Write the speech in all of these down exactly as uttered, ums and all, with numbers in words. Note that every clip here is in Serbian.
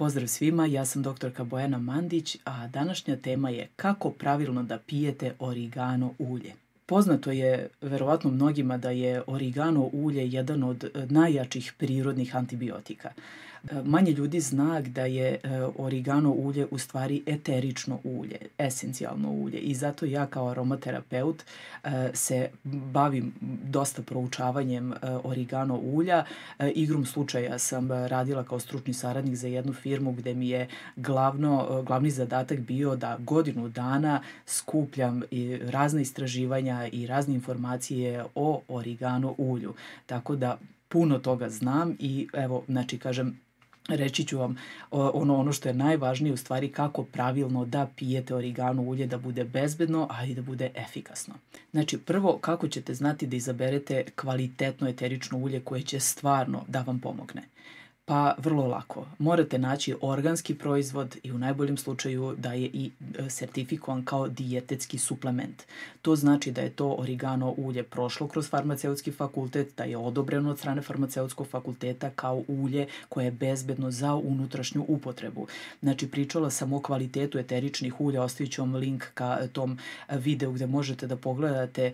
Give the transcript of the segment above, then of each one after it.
Pozdrav svima, ja sam doktorka Bojana Mandić, a današnja tema je kako pravilno da pijete origano ulje. Poznato je verovatno mnogima da je origano ulje jedan od najjačih prirodnih antibiotika. Manje ljudi zna da je origano ulje u stvari eterično ulje, esencijalno ulje i zato ja kao aromaterapeut se bavim dosta proučavanjem origano ulja. Igrom slučaja sam radila kao stručni saradnik za jednu firmu gde mi je glavno, glavni zadatak bio da godinu dana skupljam i razne istraživanja i razne informacije o origano ulju. Tako da puno toga znam i evo, znači kažem, reći ću vam ono, ono što je najvažnije u stvari kako pravilno da pijete origano ulje da bude bezbedno, a i da bude efikasno. Znači prvo kako ćete znati da izaberete kvalitetno eterično ulje koje će stvarno da vam pomogne. Pa vrlo lako. Morate naći organski proizvod i u najboljem slučaju da je i sertifikovan kao dijetetski suplement. To znači da je to origano ulje prošlo kroz farmaceutski fakultet, da je odobreno od strane farmaceutskog fakulteta kao ulje koje je bezbedno za unutrašnju upotrebu. Znači pričala sam o kvalitetu eteričnih ulja, ostavit ću vam link ka tom videu gde možete da pogledate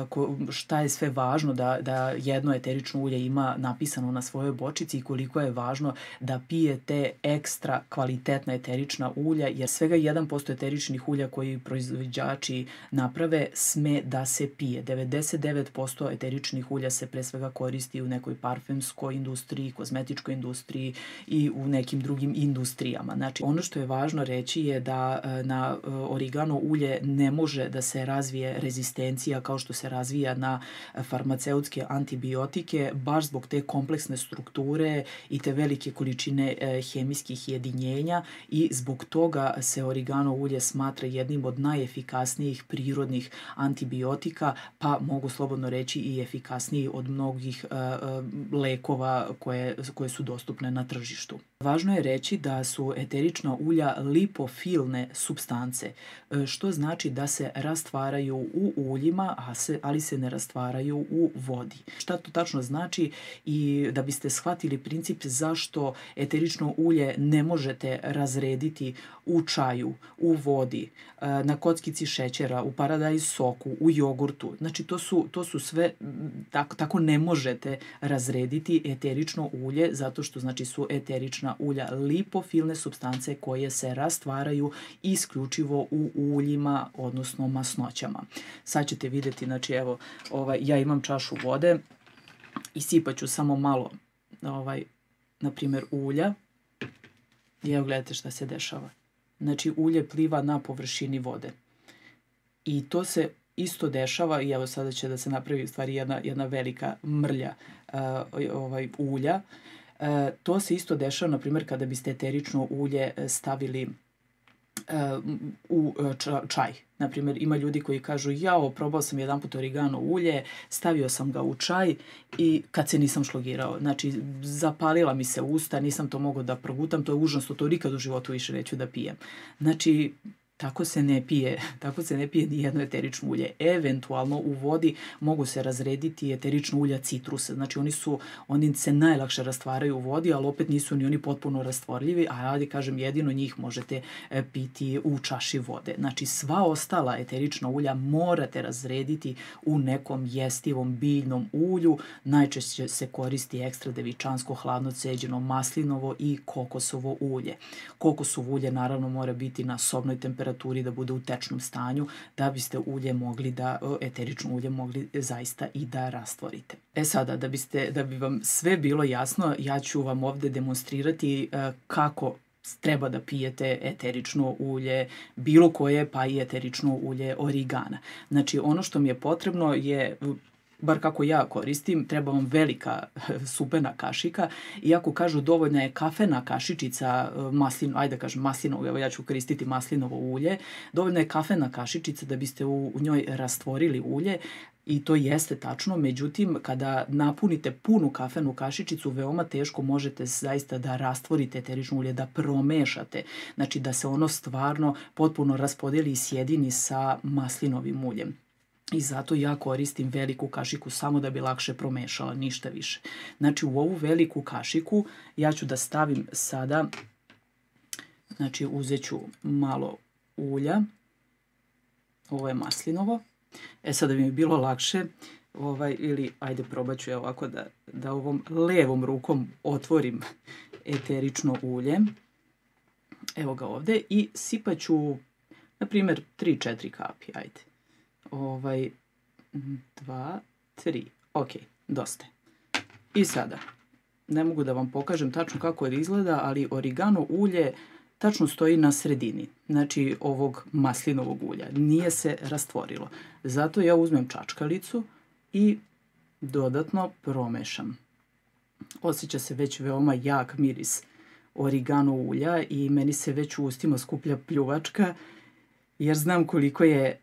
šta je sve važno da, da jedno eterično ulje ima napisano na svojoj bočici i koliko je važno važno da pijete ekstra kvalitetna eterična ulja, jer svega jedan posto eteričnih ulja koji proizvođači naprave sme da se pije. devedeset devet posto eteričnih ulja se pre svega koristi u nekoj parfemskoj industriji, kozmetičkoj industriji i u nekim drugim industrijama. Znači, ono što je važno reći je da na origano ulje ne može da se razvije rezistencija kao što se razvija na farmaceutske antibiotike, baš zbog te kompleksne strukture i te velike količine e, hemijskih jedinjenja i zbog toga se origano ulje smatra jednim od najefikasnijih prirodnih antibiotika, pa mogu slobodno reći i efikasniji od mnogih e, e, lekova koje, koje su dostupne na tržištu. Važno je reći da su eterična ulja lipofilne supstance, što znači da se rastvaraju u uljima, a se, ali se ne rastvaraju u vodi. Šta to tačno znači i da biste shvatili princip zašto eterično ulje ne možete razrediti u čaju, u vodi, na kockici šećera, u paradajz soku, u jogurtu. Znači to su, to su sve, tako, tako ne možete razrediti eterično ulje zato što znači su eterična ulja lipofilne supstance koje se rastvaraju isključivo u uljima, odnosno masnoćama. Sad ćete vidjeti, znači evo, ovaj, ja imam čašu vode i sipaću samo malo, ovaj, na primjer, ulja i evo gledajte šta se dešava. Znači ulje pliva na površini vode i to se isto dešava i evo sada će da se napravi u stvari jedna, jedna velika mrlja uh, ovaj, ulja. E, to se isto dešava, na primjer, kada biste eterično ulje stavili e, u čaj. Na primjer, ima ljudi koji kažu, jao, probao sam jedan put origano ulje, stavio sam ga u čaj i kad se nisam šlogirao. Znači, zapalila mi se usta, nisam to mogao da progutam, to je užasno, to nikad u životu više neću da pijem. Znači, tako se ne pije, tako se ne pije ni jedno eterično ulje. Eventualno u vodi mogu se razrediti eterično ulja citrusa. Znači oni su, oni se najlakše rastvaraju u vodi, ali opet nisu ni oni potpuno rastvorljivi, a ja da kažem jedino njih možete piti u čaši vode. Znači sva ostala eterična ulja morate razrediti u nekom jestivom biljnom ulju. Najčešće se koristi ekstra devičansko, hladno ceđeno, maslinovo i kokosovo ulje. Kokosovo ulje naravno mora biti na sobnoj temperaturi, da bude u tečnom stanju, da biste ulje mogli da, eterično ulje mogli zaista i da rastvorite. E sada, da, biste, da bi vam sve bilo jasno, ja ću vam ovde demonstrirati kako treba da pijete eterično ulje, bilo koje, pa i eterično ulje origana. Znači, ono što mi je potrebno je, bar kako ja koristim, treba vam velika supena kašika, iako kažu dovoljna je kafena kašičica maslino, ajde da kažem maslinovo, evo ja ću koristiti maslinovo ulje, dovoljna je kafena kašičica da biste u, u njoj rastvorili ulje. I to jeste tačno, međutim, kada napunite punu kafenu kašičicu, veoma teško možete zaista da rastvorite eterično ulje, da promešate, znači da se ono stvarno potpuno raspodeli i sjedini sa maslinovim uljem. I zato ja koristim veliku kašiku samo da bi lakše promešala, ništa više. Znači u ovu veliku kašiku ja ću da stavim sada Znači uzet ću malo ulja, ovo je maslinovo. E sad da bi mi bilo lakše, ovaj, ili ajde probat ću ja ovako da, da ovom levom rukom otvorim eterično ulje. Evo ga ovde i sipat ću, na primjer, tri četiri kapi, ajde. Ovaj, dva, tri, ok, dosta. I sada, ne mogu da vam pokažem tačno kako izgleda, ali origano ulje tačno stoji na sredini, znači ovog maslinovog ulja. Nije se rastvorilo. Zato ja uzmem čačkalicu i dodatno promešam. Osjeća se već veoma jak miris origano ulja i meni se već u ustima skuplja pljuvačka, jer znam koliko je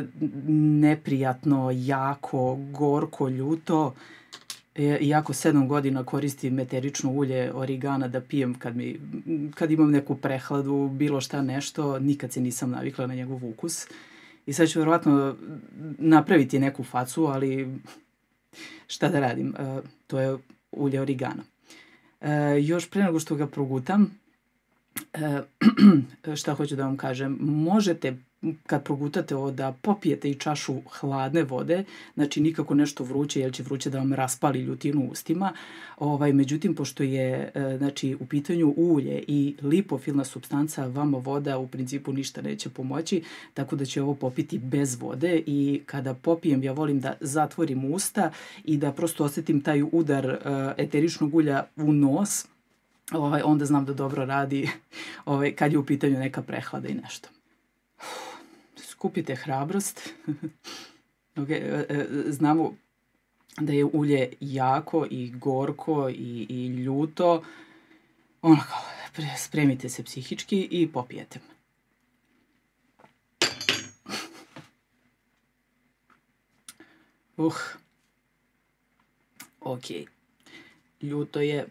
neprijatno, jako, gorko, ljuto. Iako sedam godina koristim eterično ulje origana da pijem kad, mi, kad imam neku prehladu, bilo šta nešto, nikad se nisam navikla na njegov ukus. I sad ću verovatno napraviti neku facu, ali šta da radim, e, to je ulje origana. E, još pre nego što ga progutam, e, šta hoću da vam kažem, možete kad progutate ovo da popijete i čašu hladne vode, znači nikako nešto vruće, jer će vruće da vam raspali ljutinu u ustima. Ovaj, međutim, pošto je znači, u pitanju ulje i lipofilna supstanca, vama voda u principu ništa neće pomoći, tako da ću ovo popiti bez vode i kada popijem ja volim da zatvorim usta i da prosto osetim taj udar eteričnog ulja u nos, ovaj, onda znam da dobro radi ovaj, kad je u pitanju neka prehlada i nešto. Skupite hrabrost. Okay. Znamo da je ulje jako i gorko i, i ljuto. Onako, spremite se psihički i popijete. Uh. Ok. Ljuto je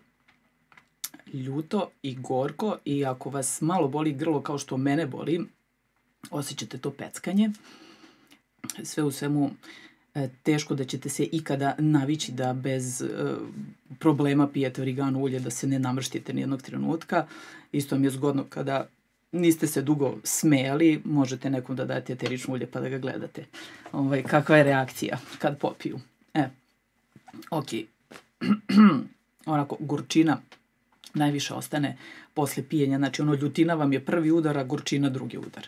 ljuto i gorko i ako vas malo boli grlo kao što mene boli, osjećate to peckanje. Sve u svemu teško da ćete se ikada navići da bez problema pijete origano ulje, da se ne namrštite nijednog trenutka. Isto mi je zgodno kada niste se dugo smejali, možete nekom da date eterično ulje pa da ga gledate. Ovaj, kakva je reakcija kad popiju. E, ok. Onako, gorčina najviše ostane posle pijenja. Znači, ono, ljutina vam je prvi udar, a gorčina drugi udar.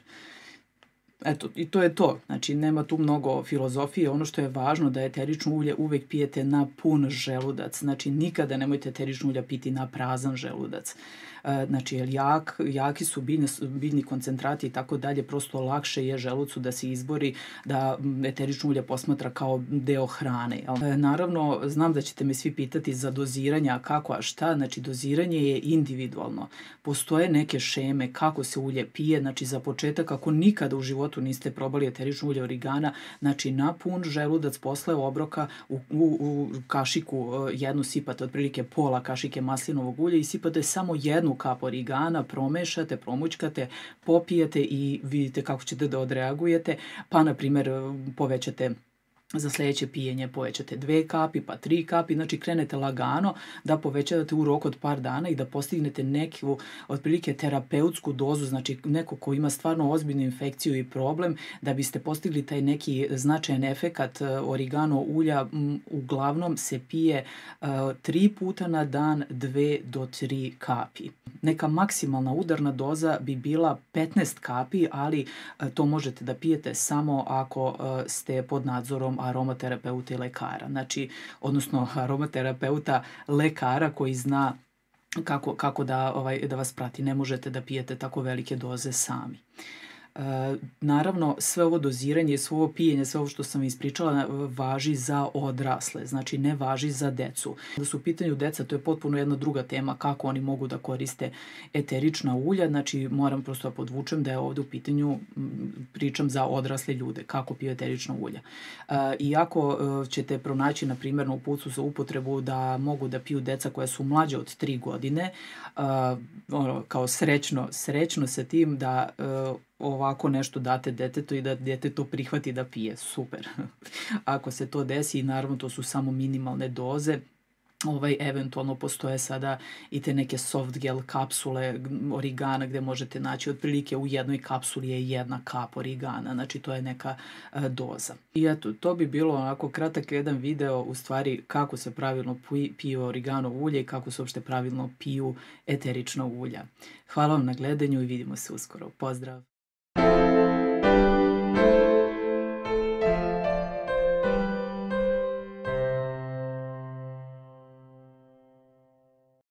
Eto, i to je to. Znači, nema tu mnogo filozofije. Ono što je važno da eterično ulje uvek pijete na pun želudac. Znači, nikada nemojte eterično ulja piti na prazan želudac. Znači, jer jak, jaki su biljni, biljni koncentrati i tako dalje, prosto lakše je želucu da se izbori, da eterično ulje posmatra kao deo hrane. Naravno, znam da ćete me svi pitati za doziranja, kako, a šta. Znači, doziranje je individualno. Postoje neke šeme kako se ulje pije. Znači, za početak, ako nikada u životu niste probali eterično ulje origana, znači, na pun želudac posle obroka u, u, u kašiku jednu sipate, otprilike pola kašike maslinovog ulja i sipate samo jednu kap origana, promešate, promućkate, popijete i vidite kako ćete da odreagujete, pa na primjer povećate za sljedeće pijenje, povećate dve kapi, pa tri kapi, znači krenete lagano da povećavate u roku od par dana i da postignete neku otprilike terapeutsku dozu, znači neko ko ima stvarno ozbiljnu infekciju i problem, da biste postigli taj neki značajan efekat. Origano ulja uglavnom se pije uh, tri puta na dan, dve do tri kapi. Neka maksimalna udarna doza bi bila petnaest kapi, ali uh, to možete da pijete samo ako uh, ste pod nadzorom aromaterapeuta i lekara. Znači, odnosno aromaterapeuta lekara koji zna kako, kako da, ovaj, da vas prati. Ne možete da pijete tako velike doze sami. E, naravno, sve ovo doziranje, sve ovo pijenje, sve ovo što sam ispričala važi za odrasle, znači ne važi za decu. Da su u pitanju deca, to je potpuno jedna druga tema, kako oni mogu da koriste eterična ulja, znači moram prosto da podvučem da je ovde u pitanju, pričam za odrasle ljude, kako piju eterična ulja. E, iako ćete pronaći, na primjer, na uputstvu za upotrebu da mogu da piju deca koja su mlađe od tri godine, e, ono, kao srećno, srećno sa tim da e, ovako nešto date detetu i da dete to prihvati da pije, super. Ako se to desi, naravno to su samo minimalne doze, Ovaj, eventualno postoje sada i te neke soft gel kapsule origana gdje možete naći otprilike u jednoj kapsuli je jedna kap origana, znači to je neka e, doza. I eto, to bi bilo onako kratak jedan video u stvari kako se pravilno piju origano ulje i kako se uopšte pravilno piju eterična ulja. Hvala vam na gledanju i vidimo se uskoro. Pozdrav!